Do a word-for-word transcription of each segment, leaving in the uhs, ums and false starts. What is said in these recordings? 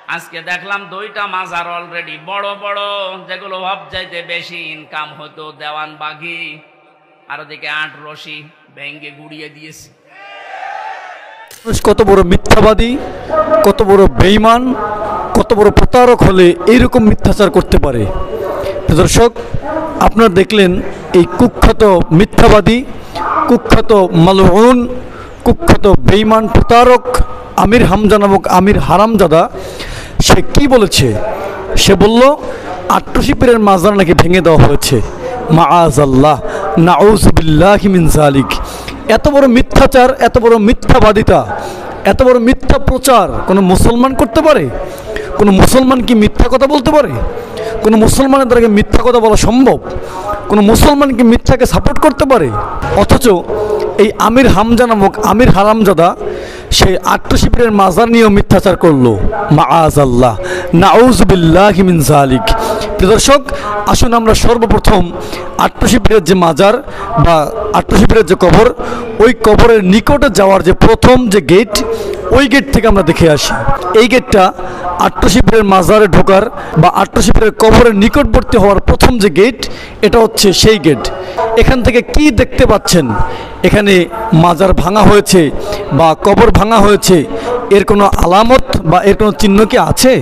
আজকে দেখলাম দুইটা মাজার অলরেডি বড় বড়, যেগুলো সবচাইতে বেশি ইনকাম হতো দেওয়ানবাগি, আর ওদিকে আট রশি ভেঙ্গে গুড়িয়ে দিয়েছে। কত বড় মিথ্যাবাদী, কত বড় বেঈমান, কত বড় প্রতারক হলে এইরকম মিথ্যাচার করতে পারে। দর্শক, আপনারা দেখলেন এই কুখ্যাত মিথ্যাবাদী, কুখ্যাত মালউন, কুখ্যাত বেঈমান প্রতারক আমির হামজা নামক আমির হারামজাদা সে কি বলেছে। সে বলল আট্রসি পীরের মাজার নাকি ভেঙে দেওয়া হয়েছে। মাআযাল্লাহ, নাউযু বিল্লাহি মিন যালিক। এত বড় মিথ্যাচার, এত বড় মিথ্যাবাদিতা, এত বড় মিথ্যা প্রচার কোনো মুসলমান করতে পারে? কোনো মুসলমান কি মিথ্যা কথা বলতে পারে? কোনো মুসলমানের দ্বারা কি মিথ্যা কথা বলা সম্ভব? কোনো মুসলমান কি মিথ্যাকে সাপোর্ট করতে পারে? অথচ এই আমির হামজা নামক আমির হারামজাদা সে আট্রসি পীরের মাজার নিয়েও মিথ্যাচার করলো। মাআযাল্লাহ, নাউযু বিল্লাহি মিন যালিক। দর্শক, আসুন আমরা সর্বপ্রথম আট্রসি পীরের যে মাজার বা আট্রসি পীরের যে কবর, ওই কবরের নিকটে যাওয়ার যে প্রথম যে গেট, ওই গেট থেকে আমরা দেখে আসি। এই গেটটা আট্রসি পীরের মাজারে ঢোকার বা আট্রসি পীরের কবরের নিকটবর্তী হওয়ার প্রথম যে গেট, এটা হচ্ছে সেই গেট। এখান থেকে কি দেখতে পাচ্ছেন? এখানে মাজার ভাঙা হয়েছে বা কবর ভাঙা হয়েছে, এর কোনো আলামত বা এর কোনো চিহ্ন কি আছে?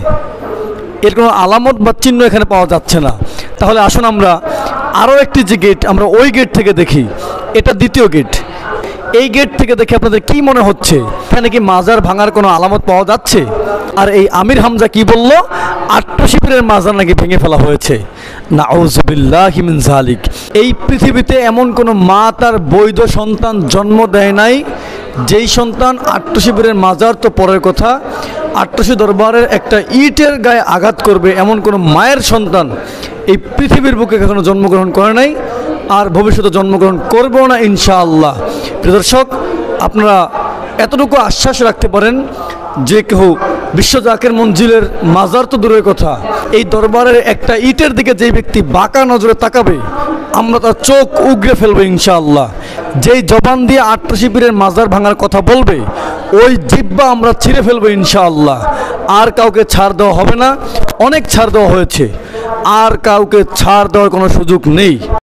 এর কোনো আলামত বা চিহ্ন এখানে পাওয়া যাচ্ছে না। তাহলে আসুন আমরা আরও একটি যে গেট, আমরা ওই গেট থেকে দেখি। এটা দ্বিতীয় গেট। এই গেট থেকে দেখে আপনাদের কি মনে হচ্ছে? এখানে কি মাজার ভাঙার কোনো আলামত পাওয়া যাচ্ছে? আর এই আমির হামজা কি বলল? আট্রসি পীরের মাজার নাকি ভেঙে ফেলা হয়েছে। নাউযু বিল্লাহি মিন যালিক। এই পৃথিবীতে এমন কোনো মা তার বৈধ সন্তান জন্ম দেয় নাই যেই সন্তান আট্রসি পীরের মাজার তো পরের কথা, আট্রসি দরবারের একটা ইটের গায়ে আঘাত করবে এমন কোনো মায়ের সন্তান এই পৃথিবীর বুকে কখনো জন্মগ্রহণ করে নাই, আর ভবিষ্যতে জন্মগ্রহণ করবেও না ইনশাআল্লাহ। প্রিয় দর্শক, আপনারা এতটুকু আশ্বাস রাখতে পারেন যে কেউ বিশ্ব জাকের মঞ্জিলের মাজার তো দূরের কথা, এই দরবারের একটা ইটের দিকে যে ব্যক্তি বাঁকা নজরে তাকাবে, আমরা তার চোখ উগড়ে ফেলবো ইনশাআল্লাহ। যেই জবান দিয়ে আট্রসি পীরের মাজার ভাঙার কথা বলবে, ওই জিহ্বা আমরা ছিঁড়ে ফেলবো ইনশাআল্লাহ। আর কাউকে ছাড় দেওয়া হবে না। অনেক ছাড় দেওয়া হয়েছে, আর কাউকে ছাড় দেওয়ার কোনো সুযোগ নেই।